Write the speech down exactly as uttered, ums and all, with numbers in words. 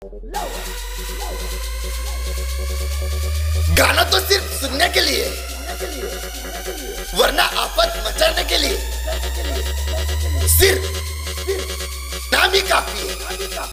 गाना तो सिर्फ सुनने के लिए, वरना आफत मचाने के लिए। सिर्फ